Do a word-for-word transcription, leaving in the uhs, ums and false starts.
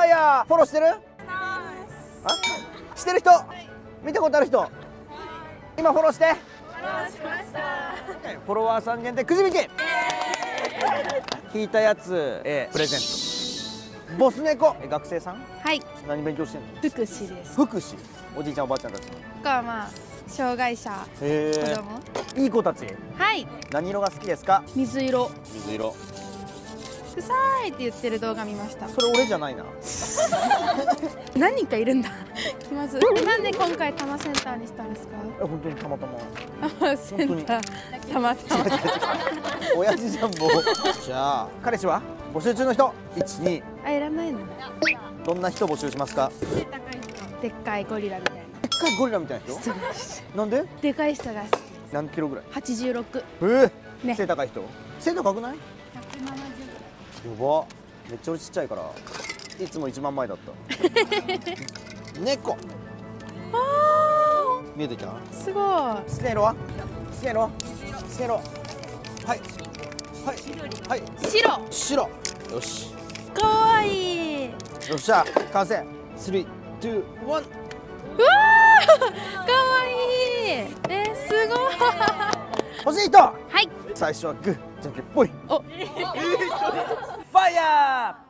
ァイヤー。フォローしてる？あ、してる人、見たことある人、今フォローして。フォローしました。フォロワーさん限定くじ引き。引いたやつ、えー、プレゼント。ボス猫、え学生さん？ はい。 何勉強してんの？ 福祉です。 福祉。おじいちゃんおばあちゃんたち。 かまあ障害者へ子え。 供。 いい子たち。 はい。 何色が好きですか？ 水色。 水色。 臭いって言ってる動画見ました。 それ俺じゃないな。 何人かいるんだ。気まず。なんで今回多摩センターにしたんですか？ え、本当にたまたま。 多摩センター。たまたま。 親父じゃんもう。じゃあ彼氏は募集中の人。一二。 あ、いらないの。 どんな人募集しますか？ でっかいゴリラみたいな。 でっかいゴリラみたいな人。なんで？ でかい人が好き。 何キロぐらい？ 八十六。 えー、 ね。 背高い人？背高くない？ 百七十。 やば。めっちゃ俺ちっちゃいからいつも一番前だった。猫。見えてきた？ すごい。 好きな色は？好きな色は？好きな色。はいはいはい。 白。 白。よし。 かわいい。 よっしゃ完成。スリー、ツー、ワン。 うわー、かわいい。え、すごい。 欲しい人。 はい。 最初はグー、じゃんけんぽい。 お。 ファイヤー。